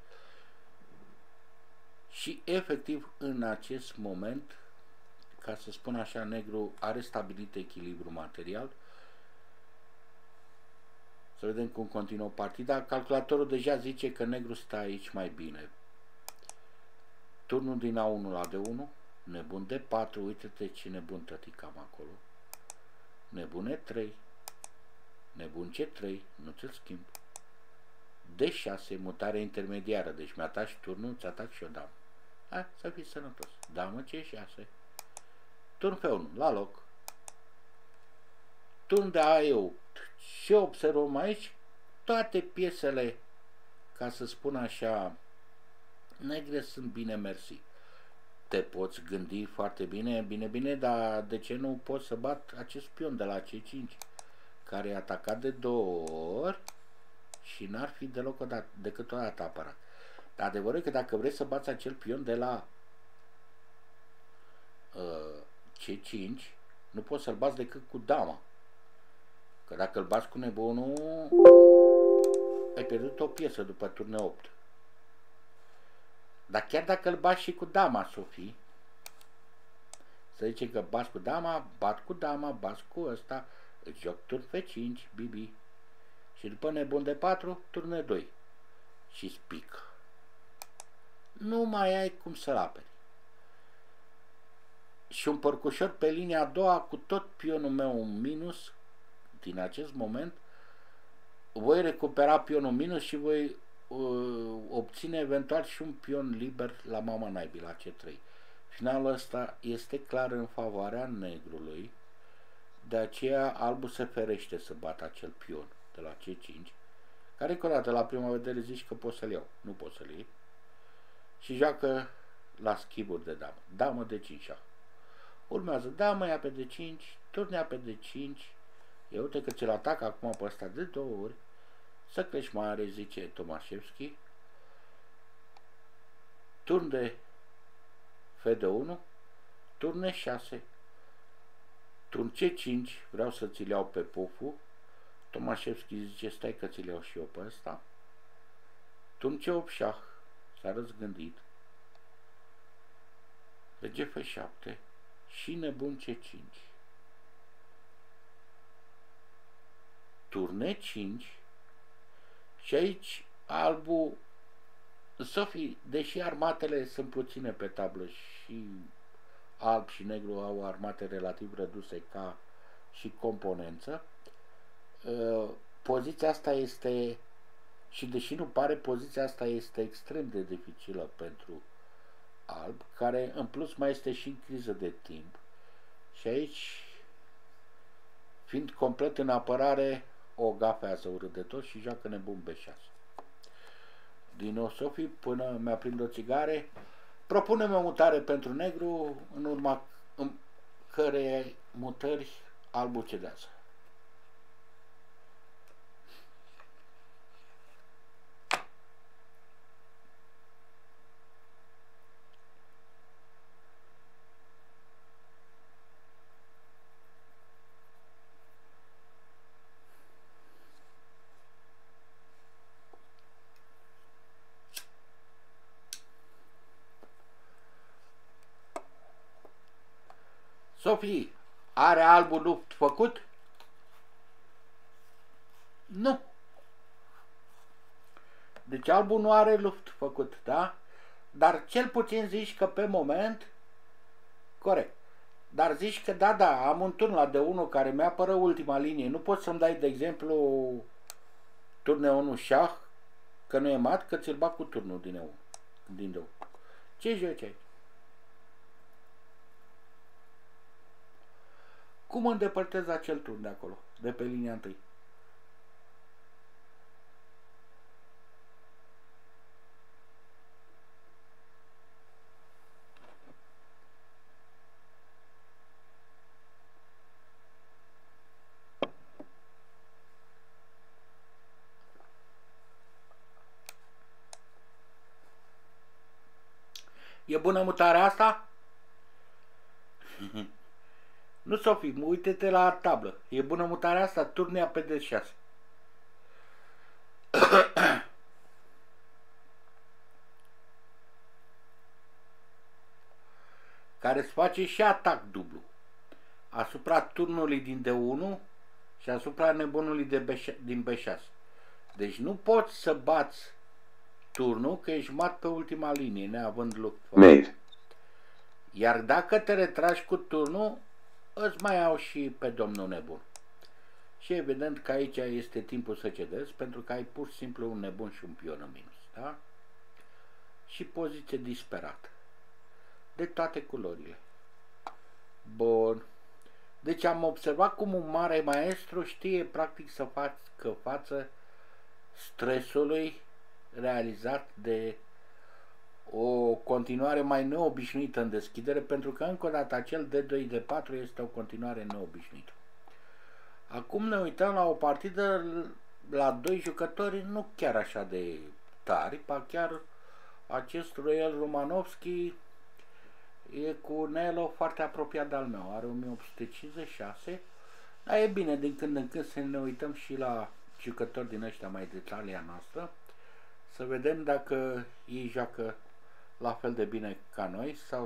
și efectiv în acest moment, ca să spun așa, negru are stabilit echilibru material. Să vedem cum continuă partida. Calculatorul deja zice că negru stă aici mai bine. Turnul din A unu la D unu, nebun D patru, uite-te ce nebun tăticam acolo. Nebun E trei, nebun C trei, nu ți-l schimb. D șase, mutare intermediară, deci mi-ataci turnul, ți atac și o damă. Hai, să fii sănătos. Damă C șase. Turn pe unu, la loc. Turn de A E opt. Și observăm aici toate piesele, ca să spun așa, negre sunt bine mersi. Te poți gândi foarte bine, bine, bine, dar de ce nu pot să bat acest pion de la C cinci, care e atacat de două ori și n-ar fi deloc o dată, decât o dată apărat. Dar adevărul e că dacă vrei să bați acel pion de la uh, C cinci, nu poți să-l bați decât cu dama. Că dacă îl bați cu nebunul, ai pierdut o piesă după turne opt. Dar chiar dacă îl bați și cu dama, Sofie, să zicem că bați cu dama, bat cu dama, bați cu ăsta, îți joc turn F cinci, Bibi. Și după nebun de patru, turne doi. Și spic. Nu mai ai cum să-l aperi. Și un părcușor pe linia a doua, cu tot pionul meu un minus, din acest moment, voi recupera pionul minus și voi uh, obține eventual și un pion liber la mama naibii, la C trei. Finalul ăsta este clar în favoarea negrului, de aceea albul se ferește să bată acel pion de la C cinci, care încă o dată la prima vedere zici că poți să-l iau, nu poți să-l iei, și joacă la schiburi de damă, damă de cinci șah. Urmează damă, ia pe D cinci, turnea pe D cinci, ia uite că ți-l atacă acum pe ăsta de două ori, să crești mare, zice Tomaszewski, turn de F D unu, turn E șase, turn C cinci, vreau să ți-l iau pe puful, Tomaszewski zice stai că ți-l iau și eu pe ăsta, turn C opt șah, s-a răzgândit, rege F șapte și nebun C cinci, turn E cinci și aici albul, Sofie, deși armatele sunt puține pe tablă și alb și negru au armate relativ reduse ca și componență, poziția asta este, și deși nu pare, poziția asta este extrem de dificilă pentru alb, care în plus mai este și în criză de timp. Și aici, fiind complet în apărare, o gafează urât de tot și joacă nebun B șase. Din nou Sofie, până mi-aprind o țigare, propunem o mutare pentru negru, în urma în cărei mutări albul cedează. Sofie, are albul lupt făcut? Nu. Deci albul nu are lupt făcut, da? Dar cel puțin zici că pe moment, corect, dar zici că da, da, am un turn la D unu care mi-apără ultima linie. Nu poți să-mi dai, de exemplu, turn E unu șah, că nu e mat, că ți-l bag cu turnul din E unu, din D unu. Ce joci aici? Cum îndepărtez acel turn de acolo, de pe linia întâi? E bună mutarea asta? Nu, Sofie, uite-te la tablă. E bună mutarea asta? Turnea pe D șase. Care îți face și atac dublu. Asupra turnului din D unu și asupra nebunului de B șase, din B șase. Deci nu poți să bați turnul, că ești mat pe ultima linie, neavând loc. Iar dacă te retragi cu turnul, îți mai au și pe domnul nebun. Și evident că aici este timpul să cedezi, pentru că ai pur și simplu un nebun și un pion în minus, da? Și poziție disperată. De toate culorile. Bun. Deci am observat cum un mare maestru știe practic să facă față stresului realizat de o continuare mai neobișnuită în deschidere, pentru că încă o dată acel D doi D patru este o continuare neobișnuită. Acum ne uităm la o partidă la doi jucători nu chiar așa de tari, pa chiar acest Royal Romanovski e cu un elo foarte apropiat de al meu, are o mie opt sute cincizeci și șase, dar e bine din când în când să ne uităm și la jucători din ăștia mai de talia noastră, să vedem dacă ei joacă la fel de bine ca noi sau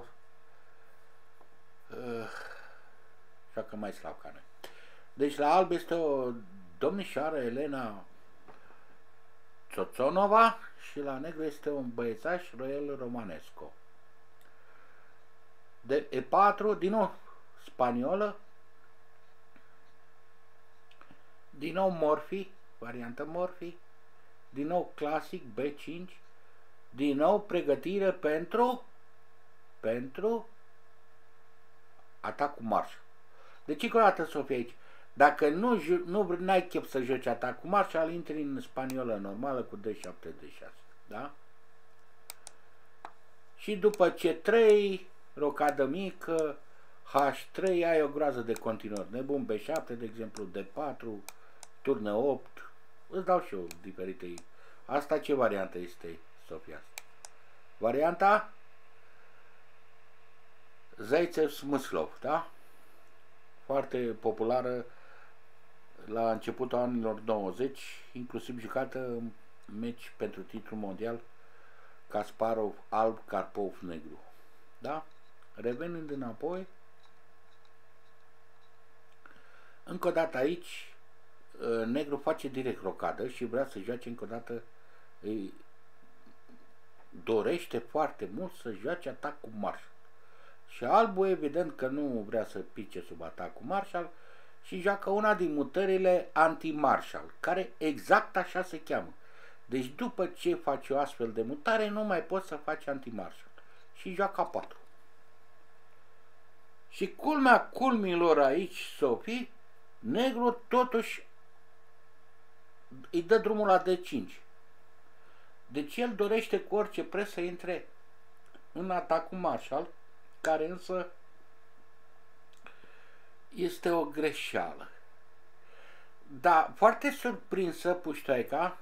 uh, joacă mai slab ca noi. Deci la alb este o domnișoară Elena Tsoțonova și la negru este un băiețaș Royal Romanesco. De E patru, din nou spaniolă, din nou Morphy, variantă Morphy, din nou clasic B cinci, din nou pregătire pentru pentru atac cu marș. Deci încă o dată, Sofie, aici. Dacă nu, nu n-ai chef să joci atac cu marș, al intri în spaniolă normală cu D șapte, D șase. Da? Și după C trei, rocadă mică, H trei, ai o groază de continuări. Nebun, B șapte, de exemplu, D patru, turnă opt. Îți dau și eu diferite. Asta ce variantă este, Sofia? Varianta Zaitsev Smyslov, da? Foarte populară la începutul anilor nouăzeci, inclusiv jucată în meci pentru titlul mondial Kasparov alb, Karpov negru. Da? Revenind înapoi, încă o dată aici, negru face direct rocadă și vrea să joace încă o dată, îi dorește foarte mult să joace atac cu marșal. Și albul evident că nu vrea să pice sub atac cu marșal și joacă una din mutările anti-marșal, care exact așa se cheamă. Deci după ce faci o astfel de mutare, nu mai poți să faci anti-marșal. Și joacă A patru. Și culmea culmilor aici, Sofie, negru totuși îi dă drumul la D cinci. Deci el dorește cu orice preț să intre în atacul marșal, care însă este o greșeală. Dar foarte surprinsă Puștoaica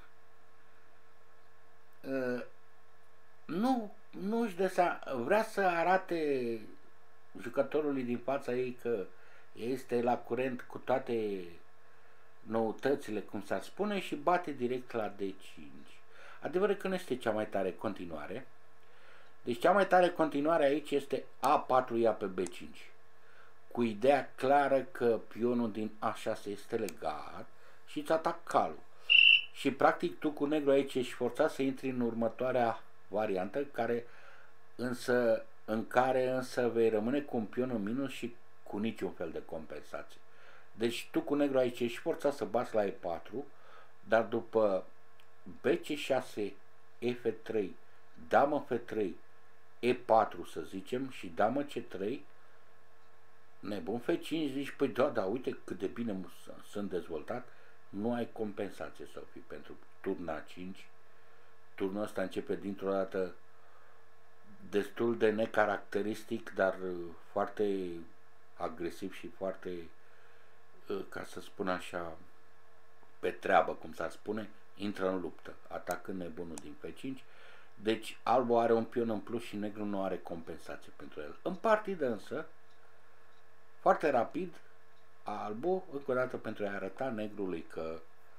nu, nu își dă seama, vrea să arate jucătorului din fața ei că este la curent cu toate noutățile, cum s-ar spune, și bate direct la D cinci. Adevărul că nu este cea mai tare continuare. Deci cea mai tare continuare aici este A patru ia pe B cinci, cu ideea clară că pionul din A șase este legat și îți atac calul. Și practic tu cu negru aici ești forțat să intri în următoarea variantă, care însă, în care însă vei rămâne cu un pion în minus și cu niciun fel de compensație. Deci tu cu negru aici ești forțat să bați la E patru, dar după B C șase, F trei, damă F trei, E patru să zicem și damă C trei, nebun, F cinci, zici, păi da, da, uite cât de bine sunt dezvoltat, nu ai compensație, Sofie, pentru turna cinci. Turnul ăsta începe dintr-o dată destul de necaracteristic, dar foarte agresiv și foarte, ca să spun așa, pe treabă, cum s-ar spune, intră în luptă, atacând nebunul din F cinci. Deci albul are un pion în plus și negru nu are compensație pentru el. În partidă însă, foarte rapid, albul, încă o dată pentru a arăta negrului că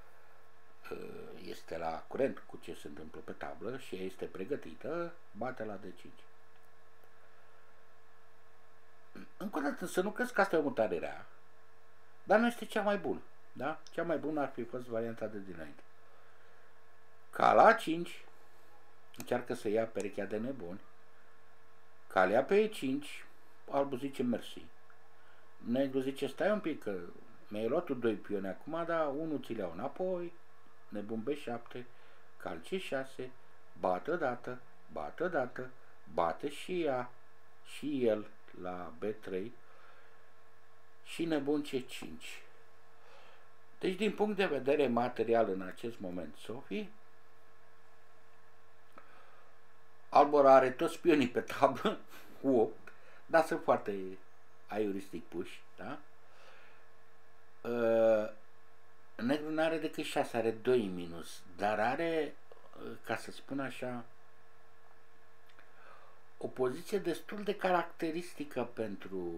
este la curent cu ce se întâmplă pe tablă și este pregătită, bate la D cinci. Încă o dată, să nu crezi că asta e o mutare rea, dar nu este cea mai bună. Da? Cea mai bună ar fi fost varianta de dinainte. Ca la cinci, încearcă să ia perechea de nebuni. Calea pe E cinci, albul zice mersi. Negru zice stai un pic că mi-ai luat tu doi pioni acum, dar unul ți le iau înapoi. Nebun B șapte, cal C șase, bate odată, bate odată, bate și ea și el la B trei și nebun C cinci. Deci din punct de vedere material în acest moment, Sofie, albul are toți pionii pe tablă, opt, dar sunt foarte aiuristic puși, da? Uh, negru nu are decât șase, are doi minus, dar are, ca să spun așa, o poziție destul de caracteristică pentru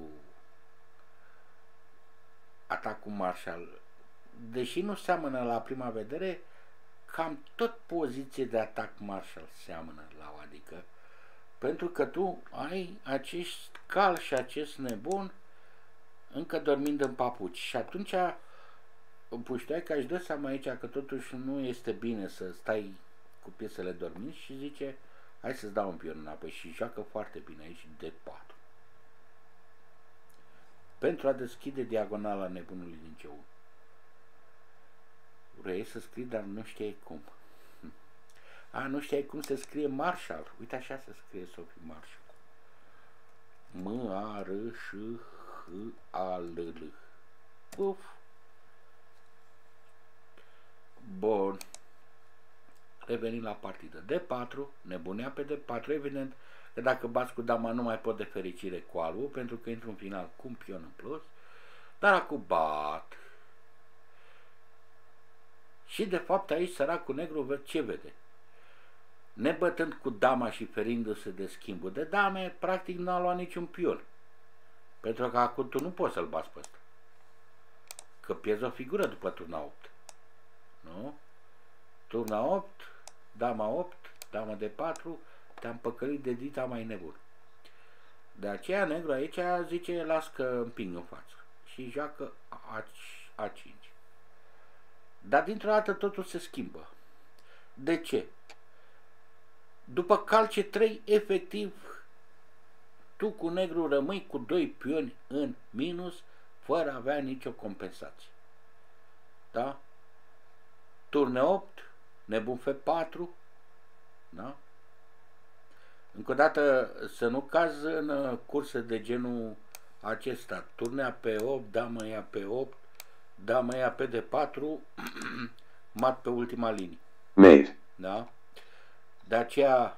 atacul marșal. Deși nu seamănă la prima vedere, cam tot poziție de atac marșal seamănă la o, adică pentru că tu ai acest cal și acest nebun încă dormind în papuci și atunci Puștoaica își dă seama aici că totuși nu este bine să stai cu piesele dormind și zice hai să-ți dau un pion înapoi și joacă foarte bine aici D patru pentru a deschide diagonala nebunului din C unu. Vrei să scrii, dar nu știai cum. A, nu știai cum se scrie Marshall. Uite așa se scrie, Sofie, Marshall. M A R S A L L. Uf. Bun. Revenim la partidă. D patru, nebunea pe D patru, evident că dacă bați cu dama nu mai pot de fericire cu albul, pentru că intru în final cu un pion în plus, dar acum bat. Și de fapt aici săracul negru ce vede? Nebătând cu dama și ferindu-se de schimbul de dame, practic n-a luat niciun pion. Pentru că acum tu nu poți să-l bați pe ăsta. Că pierzi o figură după turna opt. Nu? Turna opt, dama opt, dama de patru, te-am păcălit de dita mai nebun. De aceea negru aici zice, las că împing în față. Și joacă A cinci. Dar dintr-o dată totul se schimbă. De ce? După calce trei, efectiv, tu cu negru rămâi cu doi pioni în minus, fără a avea nicio compensație. Da? Turne opt, nebun F patru, da? Încă o dată să nu cazi în curse de genul acesta. Turnea pe opt, damă ia pe opt, damă ia pe D patru, mat pe ultima linie. Mate. Da? De aceea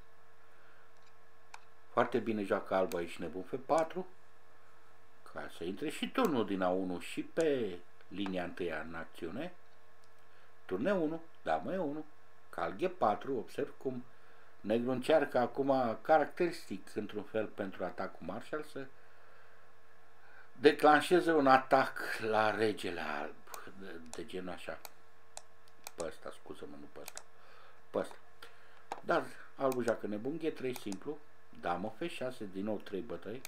foarte bine joacă alba aici nebun F patru, ca să intre și turnul din A unu și pe linia întâia în acțiune. Turne unu, damă E unu, cal G patru, observ cum negru încearcă acum caracteristic într-un fel pentru atacul Marshall să declanșeze un atac la regele alb, de, de genul așa. Pe ăsta, scuză-mă, nu pe ăsta. Pe ăsta. Dar albul joacă nebun G trei simplu, damă F șase, din nou trei bătăi.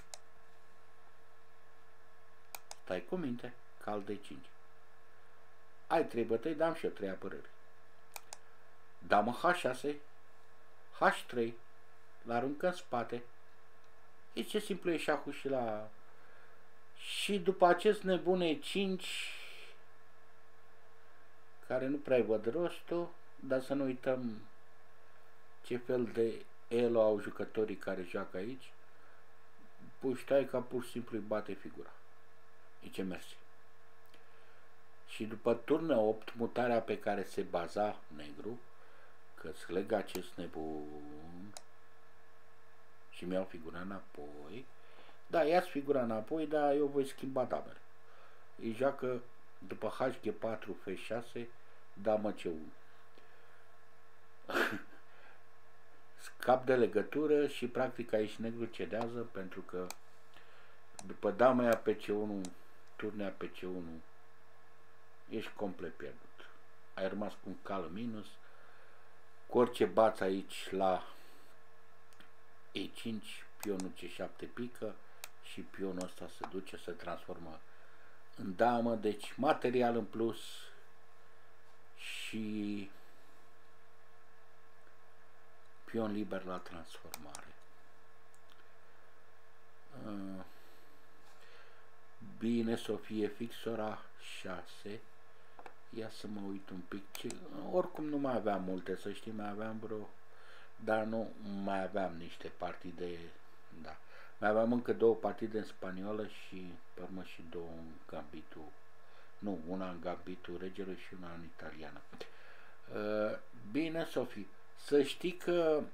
Stai cu minte, cal D cinci. Ai trei bătăi, dam și eu trei apărări. Damă H șase, H trei, l-aruncă în spate. E ce simplu e șahul și la... Și după acest nebun E cinci, care nu prea văd rostul, dar să nu uităm ce fel de elo au jucătorii care joacă aici. Puștai ca pur și simplu îi bate figura. E ce mersi. Și după turnă opt, mutarea pe care se baza negru, că îți leg acest nebun și mi-au figura înapoi. Da, ia-ți figura înapoi, dar eu voi schimba damele. Îi joacă după H G patru, F șase, damă C unu. Scap de legătură și practic aici negru cedează, pentru că după dama aia pe C unu, turnea pe C unu, ești complet pierdut. Ai rămas cu un cal minus. Cu orice bați aici la E cinci, pionul C șapte pică și pionul ăsta se duce, se transformă în damă, deci material în plus și pion liber la transformare. Bine să fie fixora șase. Ia să mă uit un pic. Ce... Oricum nu mai aveam multe, să știi, mai aveam vreo... Dar nu mai aveam niște partide, da. Mai aveam încă două partide în spaniolă și pe urmă și două în gambitul, nu, una în gambitul regelui și una în italiană. Uh, bine, Sofie, să știi că,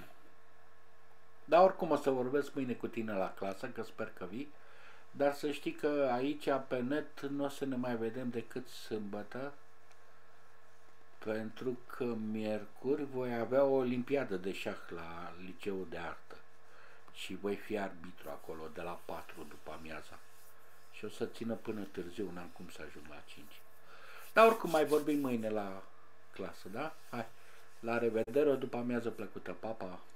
dar oricum o să vorbesc mâine cu tine la clasă, că sper că vii, dar să știi că aici pe net nu o să ne mai vedem decât sâmbătă, pentru că miercuri voi avea o olimpiadă de șah la liceul de artă și voi fi arbitru acolo de la patru după amiaza și o să țină până târziu, n-am cum să ajung la cinci. Dar oricum mai vorbim mâine la clasă, da? Hai, la revedere, o după amiază plăcută, pa, pa!